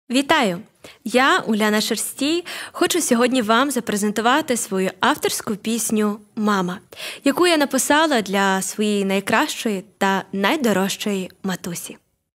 Вітаю! Я, Уляна Шерстій, хочу сьогодні вам запрезентувати свою авторську пісню «Мама», яку я написала для своєї найкращої та найдорожчої матусі.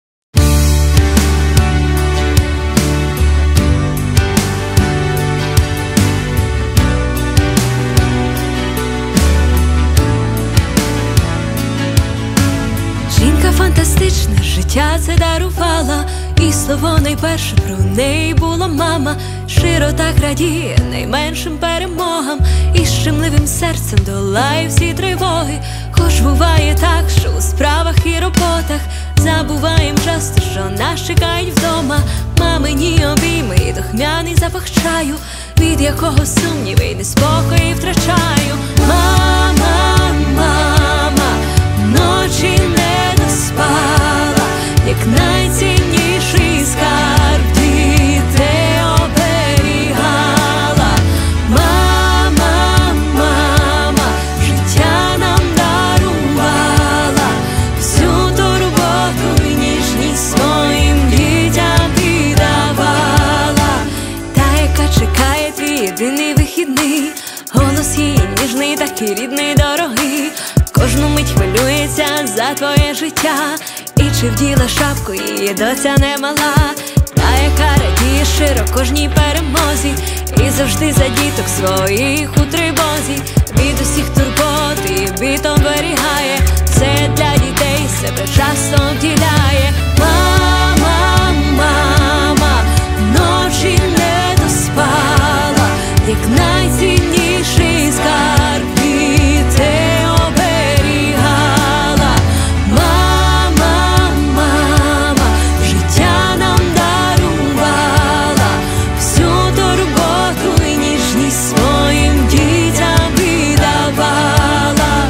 Жінка фантастична, життя це дарувала, і слово найперше про неї була мама. Щиро так радіє найменшим перемогам, і щемливим серцем долає всі тривоги. Хоч буває так, що у справах і роботах забуваєм часто, що нас чекають вдома. Мамині обійми і духмяний запах чаю, від якого сумніви й неспокої втрачаю. Мама, мама, ночі не доспала, як найцінніший скарб дітей оберігала. Мама, мама, життя нам дарувала, всю турботу й ніжність своїм дітям віддавала. Та, яка чекає твій єдиний вихідний, голос її ніжний, такий рідний, дорогий, кожну мить хвилюється за твоє життя. І чи вділа шапку її доця немала, та, яка радіє щиро кожній перемозі, і завжди за діток своїх у тривозі, від усіх турбот і бід оберігає, все для дітей себе часто вділяє. Мама, мама, ночі не доспала, як найцінніший скарб дітей оберігала. Мама, мама, життя нам дарувала, всю турботу й ніжність своїм дітям віддавала.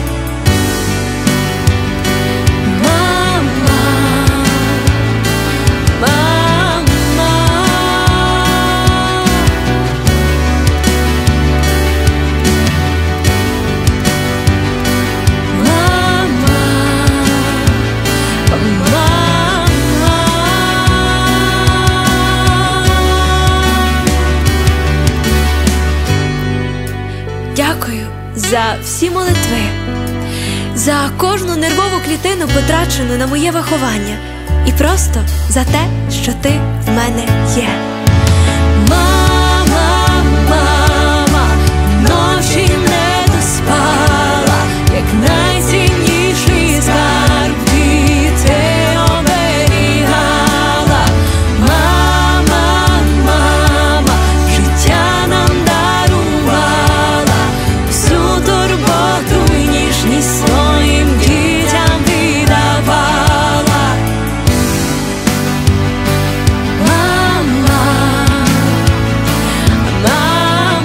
Мама, мама, дякую за всі молитви, за кожну нервову клітину, потрачену на моє виховання, і просто за те, що ти в мене є. Мама, мама, ночі не доспала, як найцінніший скарб дітей оберігала. Мама, мама, життя нам дарувала, всю турботу й ніжність своїм дітям віддавала. Мама, мама,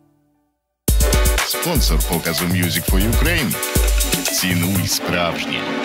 Спонсор показу Music for Ukraine. Цінуй справжнє.